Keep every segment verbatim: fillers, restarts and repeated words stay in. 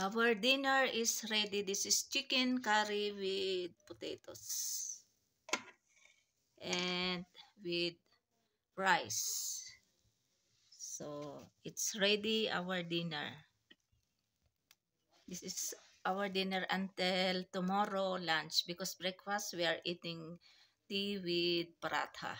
Our dinner is ready. This is chicken curry with potatoes and with rice. So it's ready, our dinner. This is our dinner until tomorrow lunch, because breakfast we are eating tea with paratha.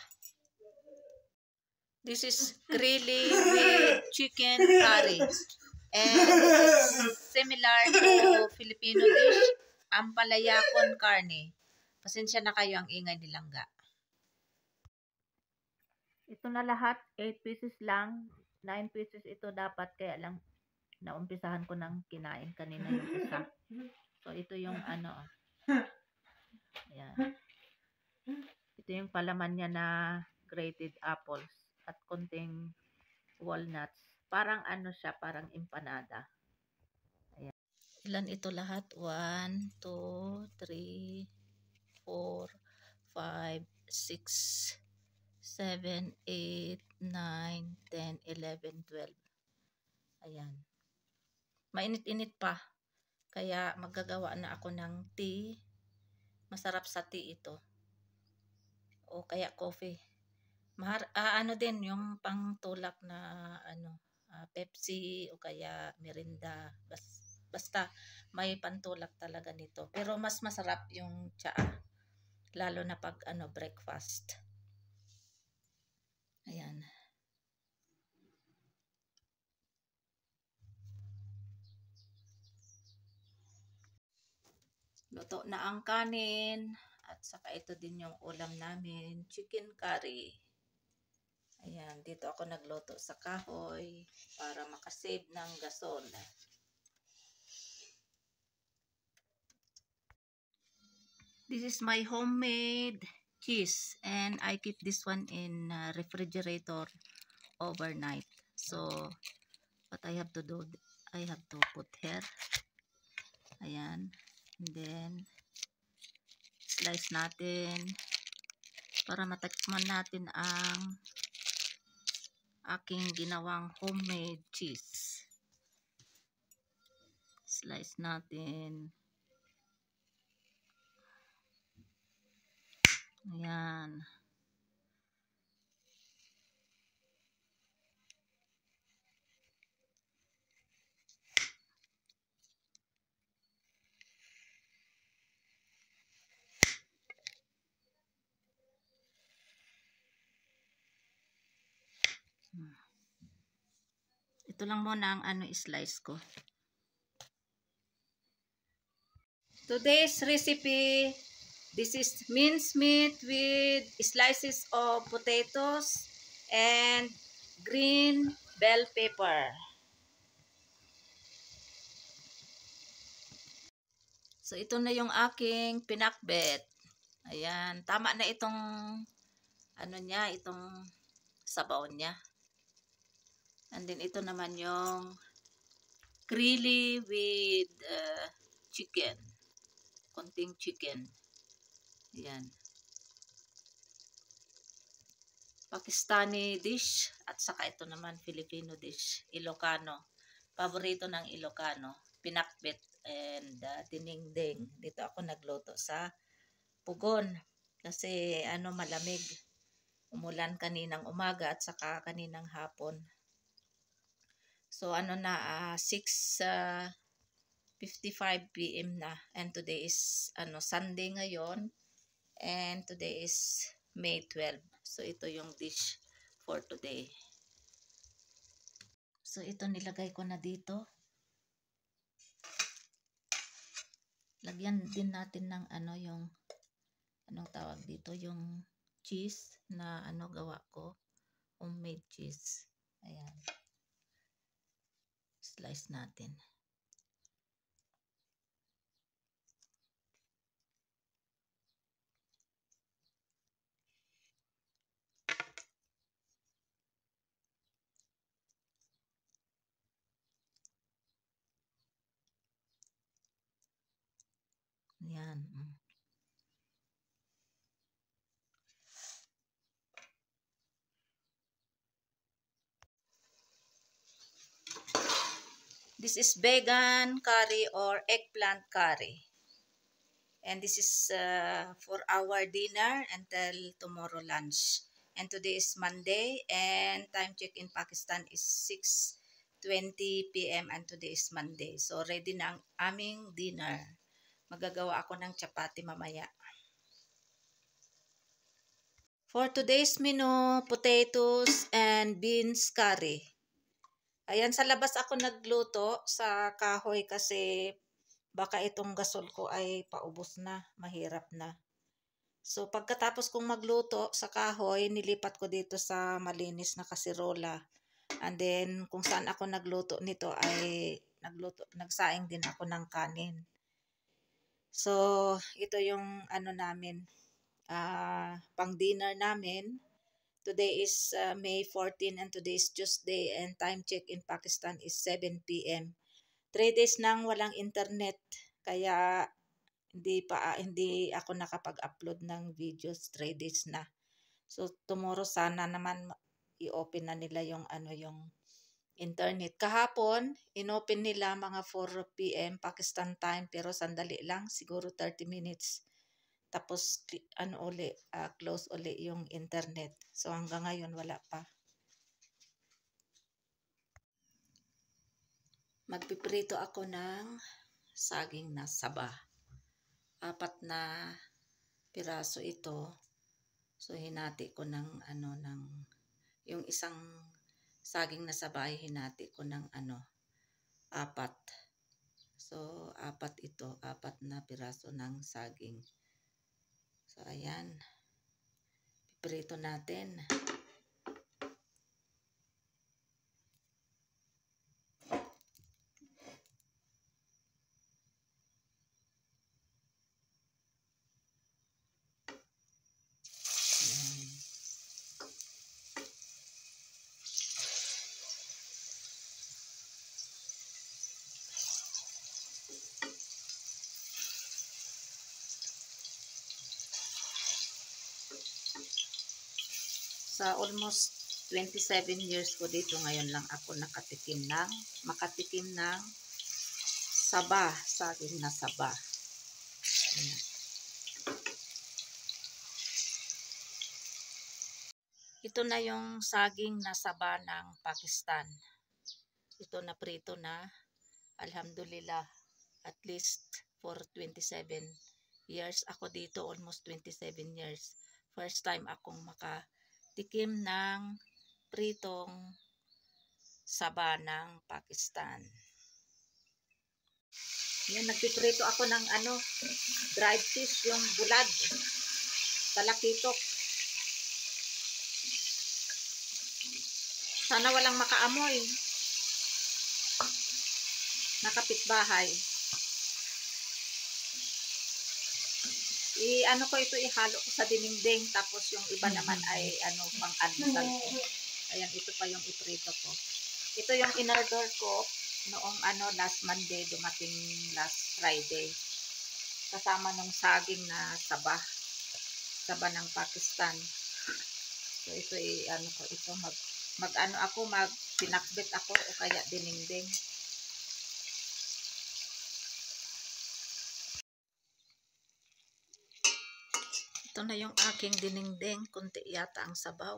This is grilly with chicken curry. And this is similar to Filipino dish, ampalaya con carne. Pasensya na kayo, ang ingay nilangga. Ito na lahat, eight pieces lang. nine pieces ito dapat, kaya lang naumpisahan ko ng kinain kanina yung isa. So ito yung ano, ayan. Ito yung palaman niya na grated apples at konting walnuts. Parang ano siya, parang empanada. Ayan. Ilan ito lahat? one, two, three, four, five, six, seven, eight, nine, ten, eleven, twelve. Ayan. Mainit-init pa. Kaya magagawa na ako ng tea. Masarap sa tea ito. O kaya coffee. Mahar ah, ano din yung pangtulak na ano, uh, Pepsi o kaya Mirinda. Bas basta may pantulak talaga nito. Pero mas masarap yung tsaa. Lalo na pag ano, breakfast. Ayan. Luto na ang kanin. At saka ito din yung ulam namin. Chicken curry. Ayan. Dito ako nagluto sa kahoy para makasave ng gasol. This is my homemade cheese. And I keep this one in uh, refrigerator overnight. So, what I have to do, I have to put here. Ayan. And then, slice natin para matikman natin ang aking ginawang homemade cheese. Slice natin. Ayan. Ito lang muna ang ano slice ko. Today's recipe, this is minced meat with slices of potatoes and green bell pepper. So ito na yung aking pinakbet. Ayan, tama na itong ano niya, itong sabaw niya. And then ito naman yung grilly with uh, chicken. Konting chicken. Ayan. Pakistani dish at saka ito naman Filipino dish, Ilocano. Paborito ng Ilocano, pinakbet and uh, dinengdeng. Dito ako nagluto sa pugon kasi ano, malamig. Umulan kaninang umaga at saka kaninang hapon. So ano na, uh, six fifty-five p m na, and today is ano, Sunday ngayon, and today is May twelfth. So ito yung dish for today. So ito nilagay ko na dito. Lagyan din natin ng ano, yung anong tawag dito, yung cheese na ano gawa ko, homemade cheese. Ayan. Slice natin. Ayan. This is vegan curry or eggplant curry. And this is uh, for our dinner until tomorrow lunch. And today is Monday and time check in Pakistan is six twenty p m and today is Monday. So ready na ang aming dinner. Magagawa ako ng chapati mamaya. For today's menu, potatoes and beans curry. Ayan, sa labas ako nagluto sa kahoy kasi baka itong gasol ko ay paubos na, mahirap na. So, pagkatapos kong magluto sa kahoy, nilipat ko dito sa malinis na kasirola. And then, kung saan ako nagluto nito ay nagluto, nagsaing din ako ng kanin. So, ito yung ano namin, uh, pang dinner namin. Today is uh, May fourteenth and today is Tuesday and time check in Pakistan is seven p m Three days nang walang internet kaya hindi pa hindi ako nakapag-upload ng videos, three days na. So tomorrow sana naman i-open na nila yung ano yung internet. Kahapon inopen nila mga four p m Pakistan time pero sandali lang, siguro thirty minutes. Tapos ano uli, uh, close uli yung internet. So hanggang ngayon wala pa. Magpiprito ako ng saging na saba. Apat na piraso ito. So hinati ko ng ano ng yung isang saging na saba ay hinati ko ng ano apat. So apat ito, apat na piraso ng saging. So ayan. Piprito natin. Sa almost twenty-seven years ko dito, ngayon lang ako nakatikim ng, makatikim ng saba, saging na saba. Ayan. Ito na yung saging na saba ng Pakistan. Ito na prito na, alhamdulillah, at least for twenty-seven years ako dito, almost twenty-seven years. First time akong maka tikim ng pritong saba ng Pakistan. Yan, nagpiprito ako ng ano, dried fish, yung bulad, talakitok. Sana walang makaamoy. Nakapitbahay. I-ano ko ito, ihalo ko sa dinengdeng, tapos yung iba naman ay ano, pang almusal ko. Ayan, ito pa yung iprito ko. Ito yung in-order ko noong ano, last Monday, dumating last Friday. Kasama ng saging na saba. Saba ng Pakistan. So ito i ano ko, ito mag mag ano ako, mag pinakbit ako o kaya dinengdeng. Ito na yung aking dinengdeng, kunti yata ang sabaw.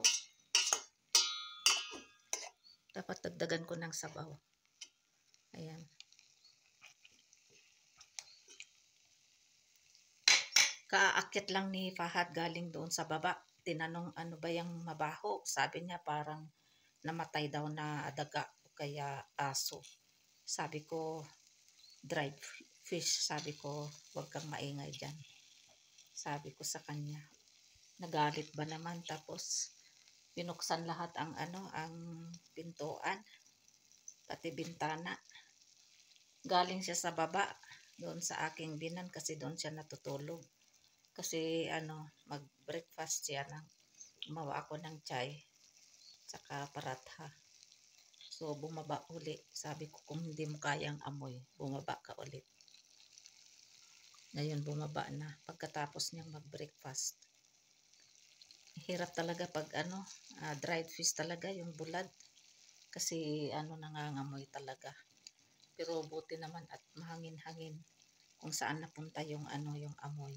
Dapat dagdagan ko ng sabaw. Ayan. Kaakyat lang ni Fahad galing doon sa baba. Tinanong ano ba yung mabaho. Sabi niya parang namatay daw na daga o kaya aso. Sabi ko, dried fish. Sabi ko, huwag kang maingay dyan. Sabi ko sa kanya. Nagalit ba naman? Tapos binuksan lahat ang ano, ang pintuan. Pati bintana. Galing siya sa baba. Doon sa aking binan kasi doon siya natutulog. Kasi ano, mag-breakfast siya ng gumawa ako ng chai saka paratha. So bumaba uli. Sabi ko kung hindi mo kayang amoy, bumaba ka ulit. Ngayon bumaba na pagkatapos niyang mag-breakfast. Hirap talaga pag ano, uh, dried fish talaga yung bulad. Kasi ano, nangangamoy talaga. Pero buti naman at mahangin-hangin kung saan napunta yung ano, yung amoy.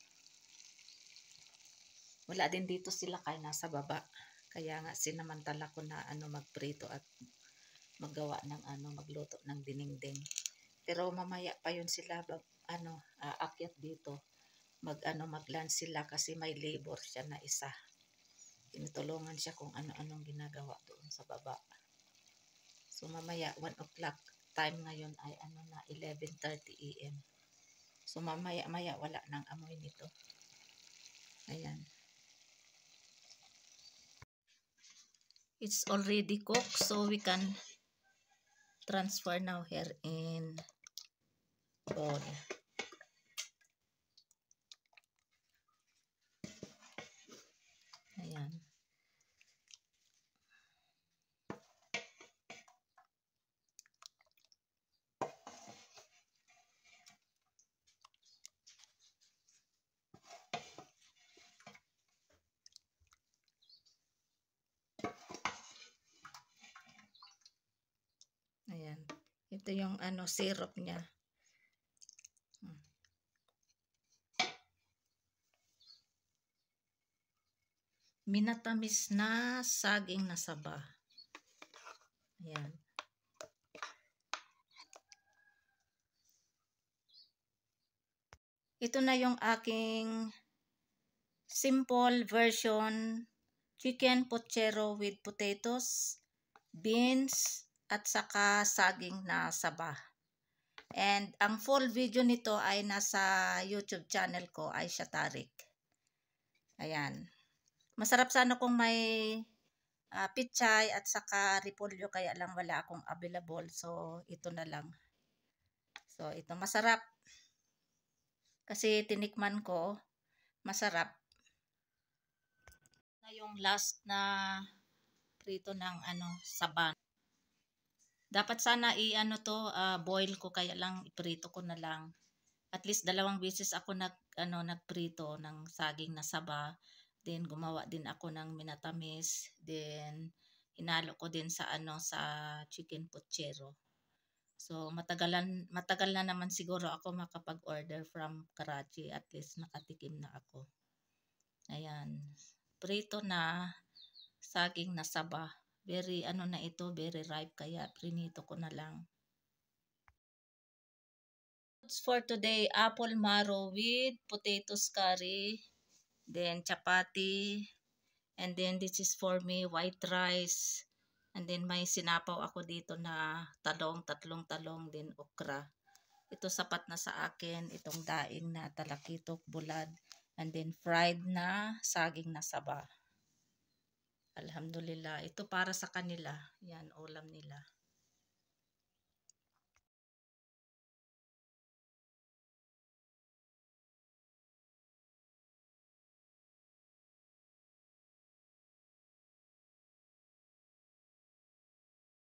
Wala din dito sila kaya nasa baba. Kaya nga sinamantala ko na ano magprito at maggawa ng ano, magluto ng dinengdeng. Pero mamaya pa yun sila ano, aakyat dito. Mag ano, mag-lunch sila kasi may labor siya na isa. Tinutulungan siya kung ano-anong ginagawa doon sa baba. So mamaya one o'clock time ngayon ay ano na eleven thirty a m So mamaya-maya wala nang amoy nito. Ayan. It's already cooked so we can transfer now here in bowl. Ayan. Ayan. Ito yung ano syrup niya. Hmm. Minatamis na saging na saba. Ayan. Ito na yung aking simple version chicken pochero with potatoes, beans, at saka saging na saba. And ang full video nito ay nasa YouTube channel ko, Aisha Tarik. Ayan. Masarap sana kung may uh, pichay at saka repolyo, kaya lang wala akong available. So, ito na lang. So, ito masarap. Kasi tinikman ko, masarap. Na yung last na prito ng ano, saban. Dapat sana i-ano to, uh, boil ko, kaya lang iprito ko na lang. At least dalawang beses ako nag ano nagprito ng saging na saba. Then gumawa din ako ng minatamis. Then hinalo ko din sa ano sa chicken pochero. So matagalan matagal na naman siguro ako makapag-order from Karachi, at least nakatikim na ako. Ayan. Prito na saging na saba. Very ano na ito, very ripe, kaya prinito ko na lang. For today, apple marrow with potatoes curry, then chapati, and then this is for me white rice, and then may sinapaw ako dito na talong, tatlong talong, din okra. Ito sapat na sa akin, itong daing na talakitok, bulad, and then fried na saging na saba. Alhamdulillah, ito para sa kanila, yan ulam nila.